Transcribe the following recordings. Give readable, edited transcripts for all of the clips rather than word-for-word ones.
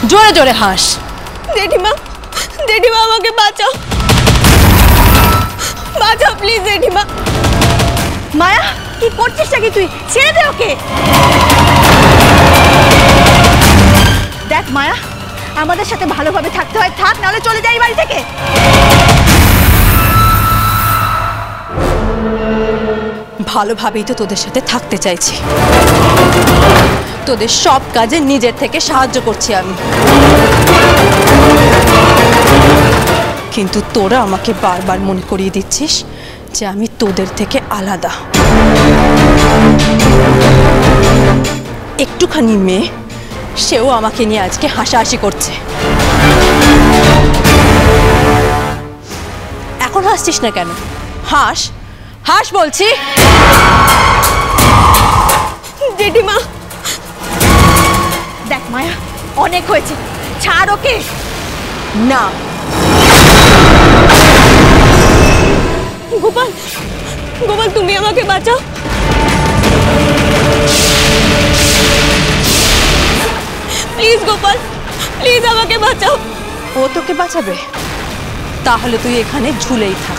জোরে জোরে হাস। জেঠিমা, জেঠিমা আমাকে বাঁচাও, বাঁচাও প্লিজ জেঠিমা। মায়া, কি করছিস নাকি তুই? ছেড়ে দে ওকে। দেখ মায়া, আমাদের সাথে ভালোভাবে থাকতে হয় থাক, নাহলে চলে যাই বাড়ি থেকে। ভালোভাবেই তো তোদের সাথে থাকতে চাইছি, তোদের সব কাজে নিজের থেকে সাহায্য করছি আমি, কিন্তু তোরা আমাকে বারবার মনে করিয়ে দিচ্ছিস যে আমি তোদের থেকে আলাদা। একটুখানি মেয়ে, সেও আমাকে নিয়ে আজকে হাসাহাসি করছে। এখন হাসছিস না কেন? হাস, হাস বলছি। জেঠিমা, দেখ মায়া, অনেক হয়েছে, ছাড় ওকে। না। গোপাল, গোপাল তুমি আমাকে বাঁচাও। প্লিজ গোপাল, প্লিজ আমাকে বাঁচাও। ও তোকে বাঁচাবে? তাহলে তুই এখানে ঝুলেই থাক।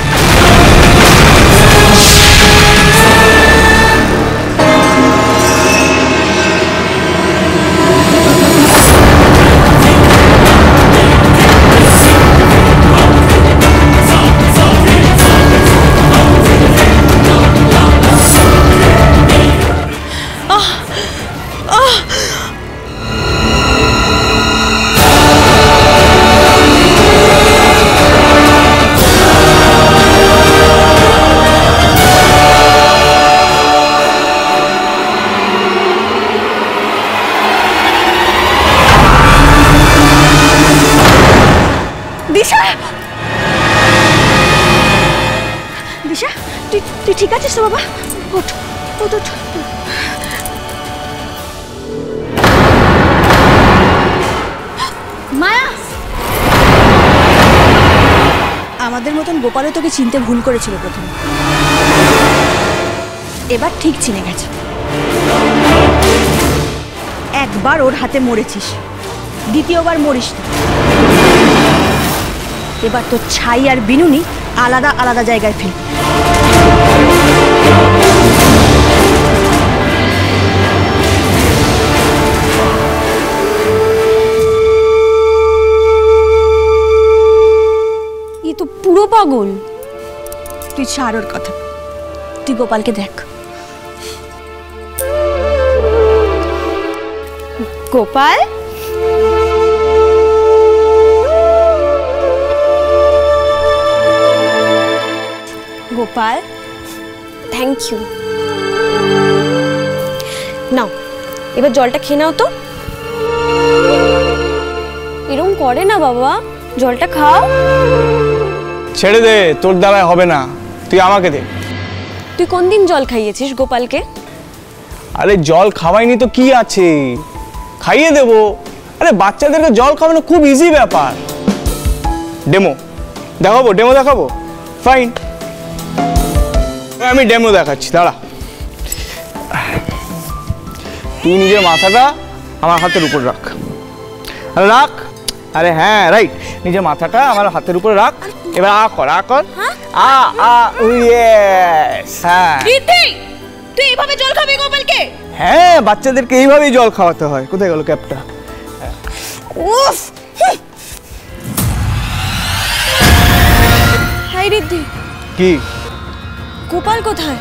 দিশা, তুই ঠিক আছিস তো বাবা? ওঠ ওঠ ওঠ। মায়া, আমাদের মতন গোপালও তোকে চিনতে ভুল করেছিল প্রথমে, এবার ঠিক চিনে গেছে। একবার ওর হাতে মরেছিস, দ্বিতীয়বার মরিস না। এবার তো ছাই আর বিনুনি আলাদা আলাদা জায়গায় ফেল। ই তো পুরো পাগল। তুই ছাড় ওর কথা, তুই গোপালকে দেখ। Gopal, Gopal, thank you. নাও এবার জলটা খেয়ে নাও তো। এরকম করে না বাবা, জলটা খাও। ছেড়ে দে, তোর দ্বারাই হবে না, তুই আমাকে দে। তুই কোন দিন জল খাইয়েছিস গোপালকে? আরে জল খাওয়াইনি তো কি আছে, খাইয়ে দেবো। আরে বাচ্চাদেরকে জল খাওয়ানো খুব ইজি ব্যাপার। ডেমো দেখাবো? ডেমো দেখাবো? ফাইন, আমি ডেমো দেখাচ্ছি, দাঁড়া। তুই নিজের মাথাটা আমার হাতের উপর রাখ, রাখ। আরে হ্যাঁ, রাইট, নিজের মাথাটা আমার হাতের উপর রাখ। এবার আ কর, আ কর, আ আ ইয়েস। হ্যাঁ, তুই এইভাবে জল খাবি গোপালকে? হ্যাঁ, বাচ্চাদেরকে এইভাবেই জল খাওয়াতে হয়। কোথায় গেল ক্যাপটা? উফ, হাই রিদ্ধি, কি গোপাল কোথায়?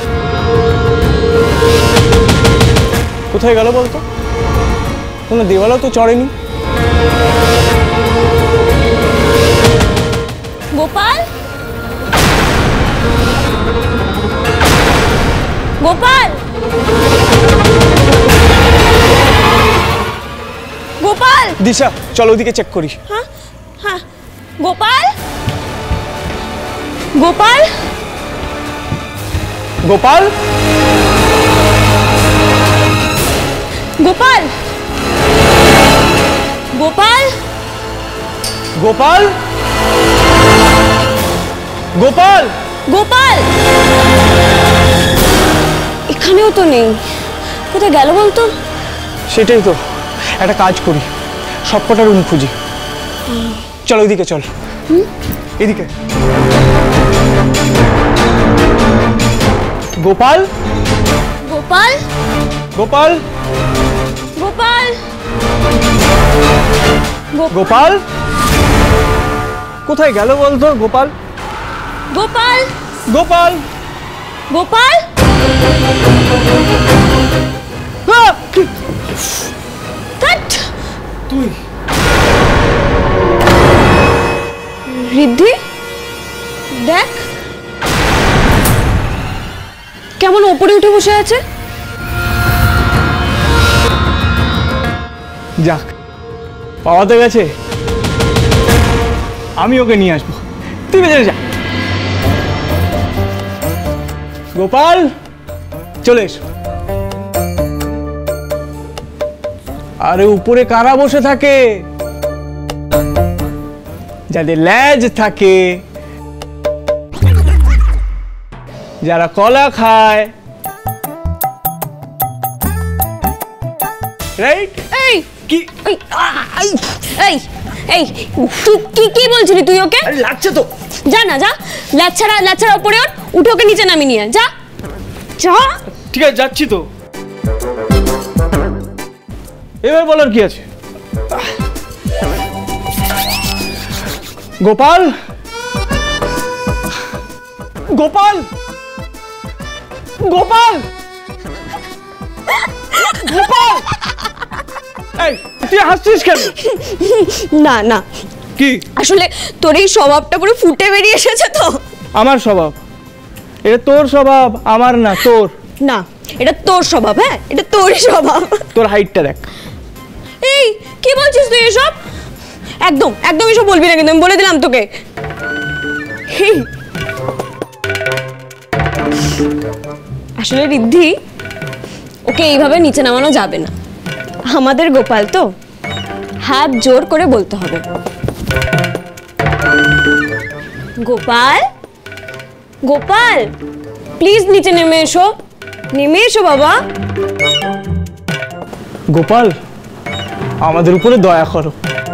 কোথায় গেল বলতো? কোনো দেওয়ালও তো চড়েনি। গোপাল, গোপাল, গোপাল। দিশা, চলো ওদিকে চেক করি। হ্যাঁ হ্যাঁ, গোপাল, গোপাল, গোপাল, গোপাল, গোপাল, গোপাল, গোপাল, গোপাল। এখানেও তো নেই, কোথায় গেল বলতো? সেটাই তো, একটা কাজ করি, সবকটা রুম খুঁজি। চল ওইদিকে চল, এদিকে। গোপাল, গোপাল, গোপাল, গোপাল, গোপাল কোথায় গেল বলতো? গোপাল, গোপাল, গোপাল, গোপাল। ধ্যাৎ, তুই ঋদ্ধি দেখ কেমন ওপরে উঠে বসে আছে। যাক, পাওয়াতে গেছে। আমি ওকে নিয়ে আসবো, তুই ভেতরে যা। গোপাল চলে এসো। আরে উপরে কারা বসে থাকে? যাদের লেজ থাকে, যারা কলা খায়, রাইট? এই কি এই এই এই তুই কি বলছিলি? তুই ওকে লাগছে তো। যা না, যা। লাচ্ছারা উপরে উঠে ওকে নিচে নামিয়ে নিয়ে যা, যা। ঠিক আছে, যাচ্ছি তো। এবার বলার কি আছে? গোপাল, গোপাল, গোপাল, গোপাল। এই তুই হাসছিস কেন? না না, কি আসলে তোর এই স্বভাবটা পুরো ফুটে বেরিয়ে এসেছে তো। আমার স্বভাব? এটা তোর স্বভাব, আমার না। তোর না, এটা তোর স্বভাব। হ্যাঁ, এটা তোরই স্বভাব। তোর হাইটটা দেখ। এই কি বলছিস তুই এসব? একদম একদম এসব বলবি না, কিন্তু আমি বলে দিলাম তোকে। আসলে ঋদ্ধি, ওকে এইভাবে নিচে নামানো যাবে না। আমাদের গোপাল তো, হাত জোর করে বলতে হবে, গোপাল, গোপাল প্লিজ নিচে নেমে এসো, নেমে এসো বাবা। গোপাল, আমাদের উপরে দয়া করো,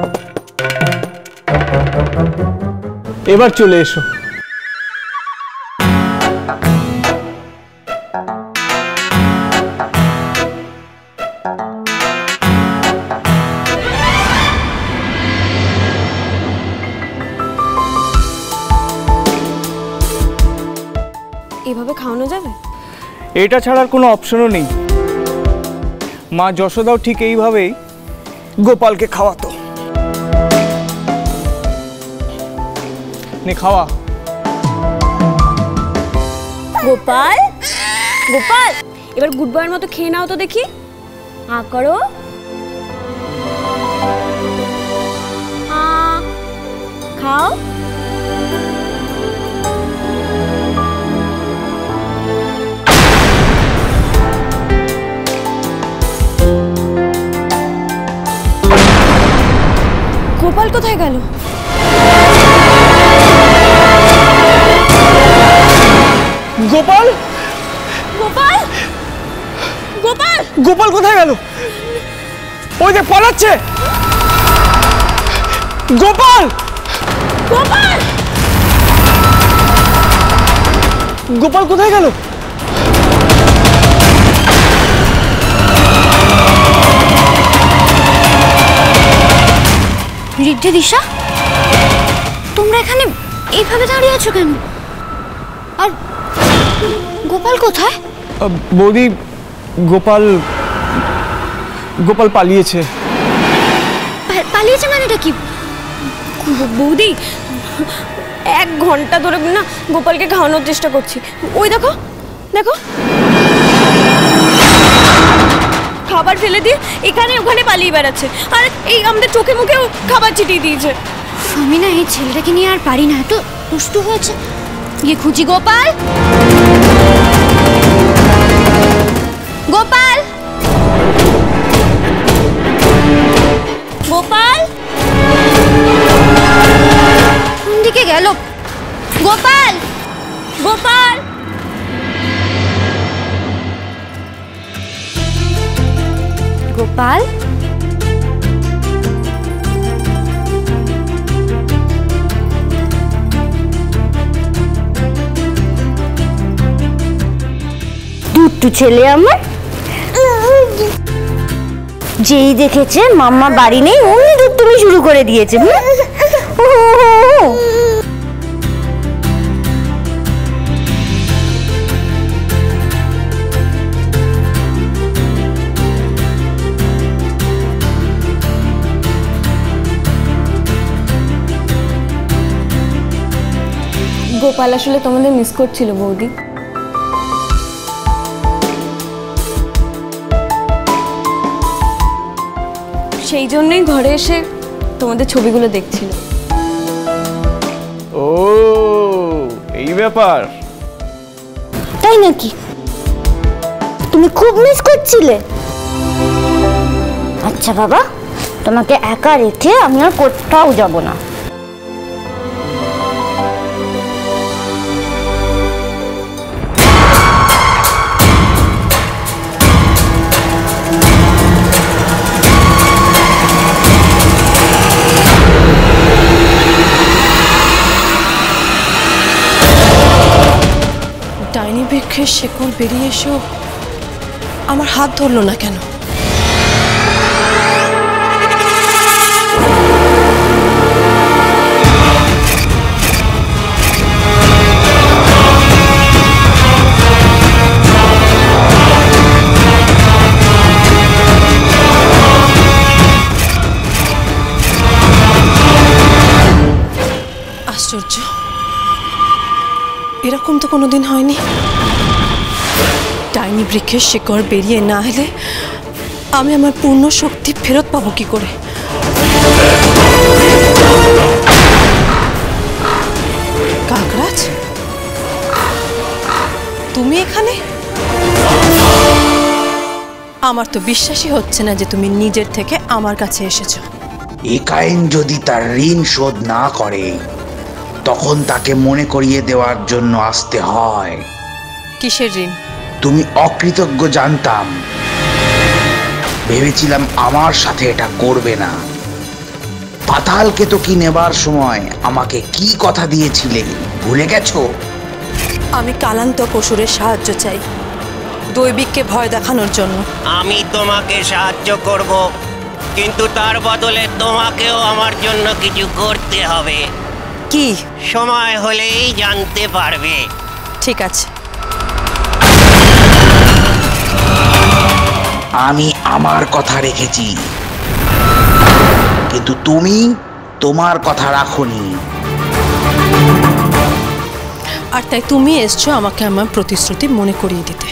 এবার চলে এসো। এভাবে খাওয়ানো যাবে? এটা ছাড়ার কোনো অপশনও নেই। মা যশোদাও ঠিক এইভাবেই গোপালকে খাওয়াতো। নে খাওয়া। গোপাল, গোপাল এবার গুড বয়ের মতো খেয়ে নাও তো দেখি। করো। খাও। গোপাল কোথায় গেল? গোপাল, গোপাল, গোপাল, গোপাল কোথায় গেল? ওই যে পালাচ্ছে। গোপাল, গোপাল, গোপাল কোথায় গেল? ঋদ্ধি, দিশা, তোমরা এখানে এইভাবে দাঁড়িয়ে আছো কেন? আর গোপাল কোথায়? বৌদি, গোপাল গোপাল পালিয়েছে। পালিয়েছে মানে এটা কি? বৌদি, 1 ঘন্টা ধরে না গোপালকে খাওয়ানোর চেষ্টা করছি। ওই দেখো, দেখো খাবার ফেলে দিয়ে এখানে ওখানে পালিয়ে বেড়াচ্ছে, আর এই আমাদের চোখে মুখেও খাবার ছিটিয়ে দিয়েছে। আমি না এই ছেলেটাকে নিয়ে আর পারি না, এত দুষ্টু হয়েছে। গিয়ে খুঁজি। গোপাল, গোপাল, গোপাল কোন দিকে গেল? গোপাল, গোপাল, গোপাল, দুষ্টু ছেলে আমার। যেই দেখেছে মাম্মা বাড়ি নেই অমনি দুষ্টুমি শুরু করে দিয়েছে। গোপাল আসলে তোমাদের মিস করছিল বৌদি। সেই জন্যই ঘরে এসে তোমাদের ছবিগুলো দেখছিল। ও এই ব্যাপার। তাই নাকি? তুমি খুব মিস করছিলে? আচ্ছা বাবা, তোমাকে একা রেখে আমি আর কোথাও যাব না। ডাইনি বৃক্ষের শেকড় বেরিয়ে এসো আমার হাত ধরলো না কেন? আশ্চর্য, এরকম তো কোনোদিন হয়নি। ডাইনি বৃক্ষের শিকড় বেরিয়ে না এলে আমি আমার পূর্ণ শক্তি ফেরত পাবো কি করে? কাকরাজ, তুমি এখানে? আমার তো বিশ্বাসই হচ্ছে না যে তুমি নিজের থেকে আমার কাছে এসেছো। একাইন যদি তার ঋণ শোধ না করে তখন তাকে মনে করিয়ে দেওয়ার জন্য আসতে হয়। কিসের ঋণ? তুমি অকৃতজ্ঞ জানতাম, ভেবেছিলাম আমার সাথে এটা করবে না। পাতালকে তো কি নেবার সময় আমাকে কি কথা দিয়েছিলে ভুলে গেছো? আমি কালান্তক অসুরের সাহায্য চাই দৈবিককে ভয় দেখানোর জন্য। আমি তোমাকে সাহায্য করব, কিন্তু তার বদলে তোমাকেও আমার জন্য কিছু করতে হবে। কি? সময় হলেই জানতে পারবে। ঠিক আছে। আমি আমার কথা রেখেছি, কিন্তু তুমি তোমার কথা রাখোনি। আর তাই তুমি এসছো আমাকে আমার প্রতিশ্রুতি মনে করিয়ে দিতে।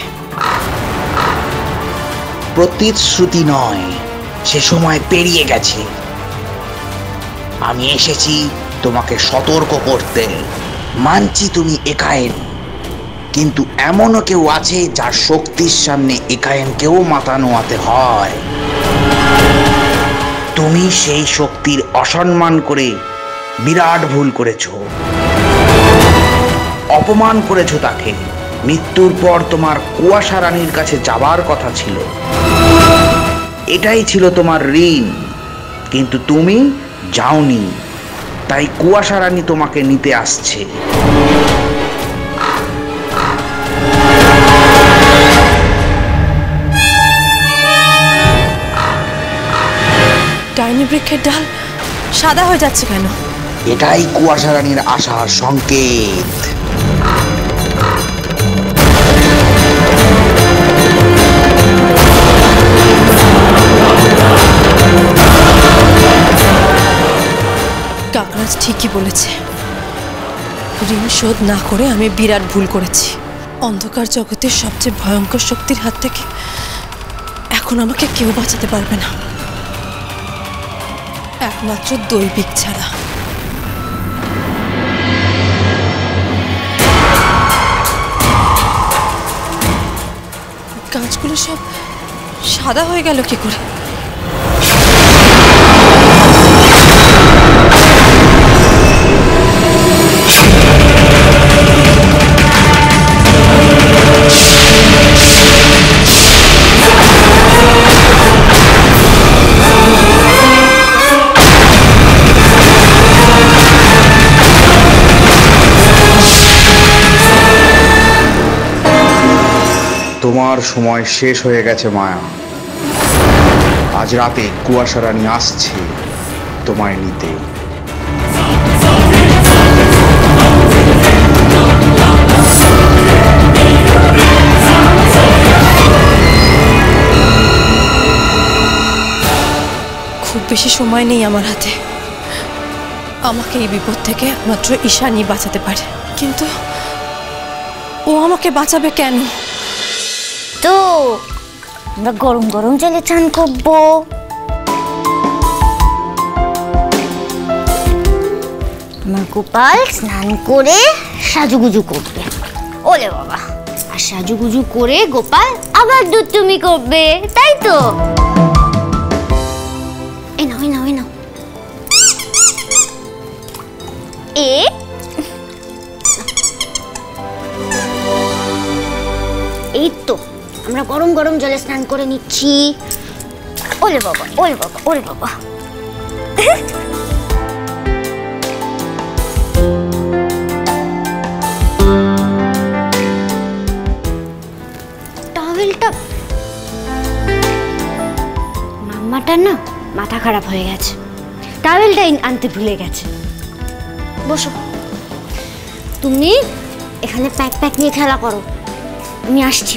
প্রতিশ্রুতি নয়, সে সময় পেরিয়ে গেছে। আমি এসেছি তোমাকে সতর্ক করতে। মানছি তুমি একায়েন, কিন্তু এমনও কেউ আছে যার শক্তির সামনে একায়েনকেও মাথা নোয়াতে হয়। তুমি সেই শক্তির অসম্মান করে বিরাট ভুল করেছো, অপমান করেছো তাকে। মৃত্যুর পর তোমার কুয়াশা রানীর কাছে যাবার কথা ছিল, এটাই ছিল তোমার ঋণ, কিন্তু তুমি যাওনি। তাই কুয়াশা রানী তোমাকে নিতে আসছে। ডাইনি বৃক্ষের ডাল সাদা হয়ে যাচ্ছে কেন? এটাই কুয়াশা রানীর আসার সংকেত। কাকরাজ ঠিকই বলেছে, ঋণ শোধ না করে আমি বিরাট ভুল করেছি। অন্ধকার জগতের সবচেয়ে ভয়ঙ্কর শক্তির হাত থেকে এখন আমাকে কেউ বাঁচাতে পারবে না, একমাত্র দৈবিক ছাড়া। গাছগুলো সব সাদা হয়ে গেল কি করে? তোমার সময় শেষ হয়ে গেছে মায়া। আজ রাতে কুয়াশা রানী আসছে তোমায় নিতে। খুব বেশি সময় নেই আমার হাতে। আমাকে এই বিপদ থেকে মাত্র ঈশানী বাঁচাতে পারে, কিন্তু ও আমাকে বাঁচাবে কেন? তো আমরা গরম গরম জলে চান করবো। আমার গোপাল স্নান করে সাজুগুজু করবে। ওলে বাবা, আর সাজুগুজু করে গোপাল আবার দুধ তুমি করবে, তাই তো? এই নাও এই নাও এই নাও। এই তো আমরা গরম গরম জলে স্নান করে নিচ্ছি। ওলে বাবা ওলে বাবা ওলে বাবা। টাওয়েলটা মাম্মাটার না মাথা খারাপ হয়ে গেছে, টাওয়েলটা আনতে ভুলে গেছে। বসো, তুমি এখানে প্যাক প্যাক নিয়ে খেলা করো, আমি আসছি।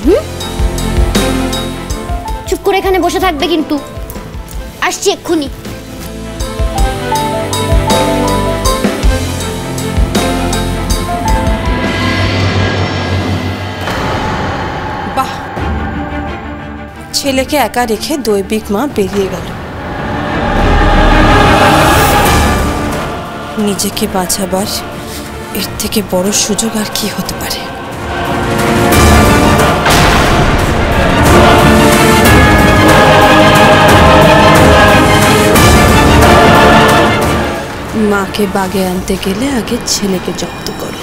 চুপ করে এখানে বসে থাকবে কিন্তু, আসছি এক্ষুনি। বাহ, ছেলেকে একা রেখে দৈবিক মা বেরিয়ে গেল। নিজেকে বাঁচাবার এর থেকে বড় সুযোগ আর কি হতে পারে? মাকে বাগে আনতে গেলে আগে ছেলেকে জব্দ করো।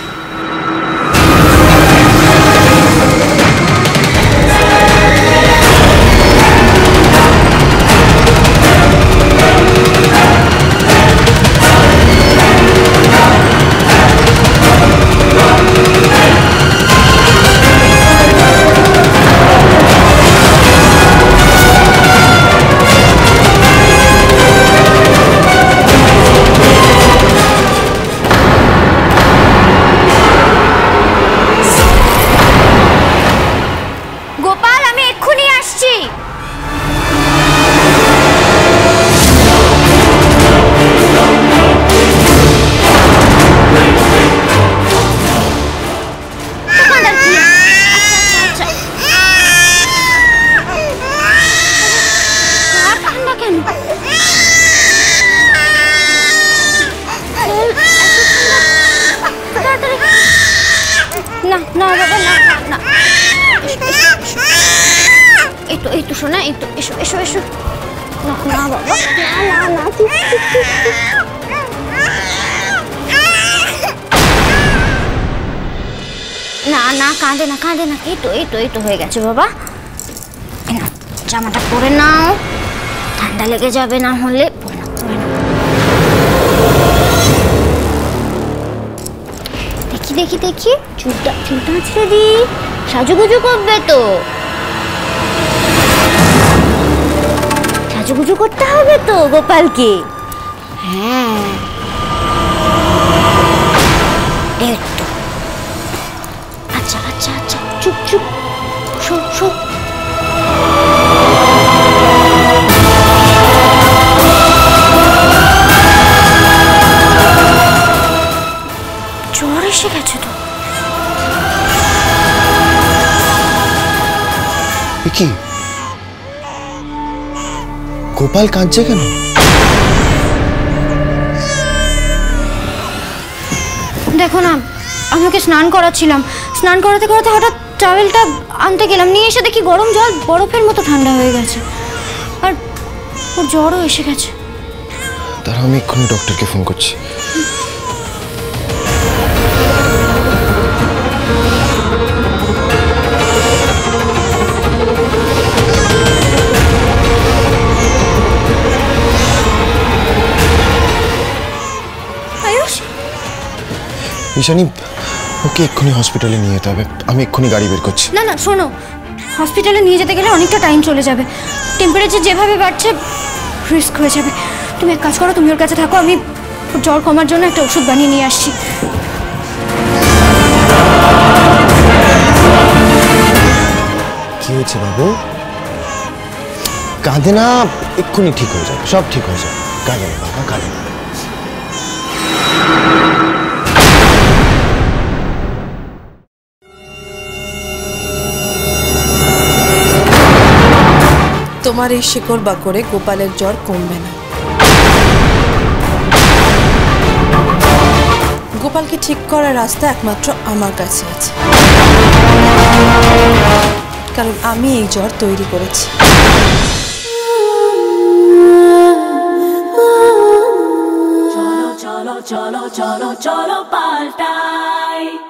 শোনা, একটু এসো এসো এসো। না না বাবা, না না না, না না, কাঁদে না কাঁদে না। এই তো এই তো এই তো হয়ে গেছে বাবা। জামাটা পরে নাও, ঠান্ডা লেগে যাবে না হলে। দেখি দেখি দেখি, চুলটা চুলটা ছেড়ে দি, সাজুগুজু করবে তো, সাজুগুজু করতে হবে তো গোপালকে। হ্যাঁ এই তো। আচ্ছা আচ্ছা আচ্ছা, চুপ চুপ, শো শো। জ্বর এসে গেছে তো। কি গোপাল কাঁদছে কেন? দেখো না, আমাকে স্নান করাচ্ছিলাম, স্নান করাতে করাতে হঠাৎ টাওয়েলটা আনতে গেলাম, নিয়ে এসে দেখি গরম জল বরফের মতো ঠান্ডা হয়ে গেছে, আর ওর জ্বরও এসে গেছে। দাঁড়াও, আমি এক্ষুনি ডক্টরকে ফোন করছি। ঈশানী, ওকে এক্ষুনি হসপিটালে নিয়ে যেতে হবে, আমি এক্ষুনি গাড়ি বের করছি। না না শোনো, হসপিটালে নিয়ে যেতে গেলে অনেকটা টাইম চলে যাবে, টেম্পারেচার যেভাবে বাড়ছে রিস্ক হয়ে যাবে। তুমি এক কাজ করো, তুমি ওর কাছে থাকো, আমি জ্বর কমার জন্য একটা ওষুধ বানিয়ে নিয়ে আসছি। কি হয়েছে বাবু? কাঁদে না, এক্ষুনি ঠিক হয়ে যাবে, সব ঠিক হয়ে যাবে। কাঁদে না বাবা, কাঁদে না। তোমার এই শিকড় বাকড়ে গোপালের জ্বর কমবে না। গোপালকে ঠিক করার রাস্তা একমাত্র আমার কাছে আছে, কারণ আমি এই জ্বর তৈরি করেছি। চলো চলো চলো চলো চলো পাল্টাই।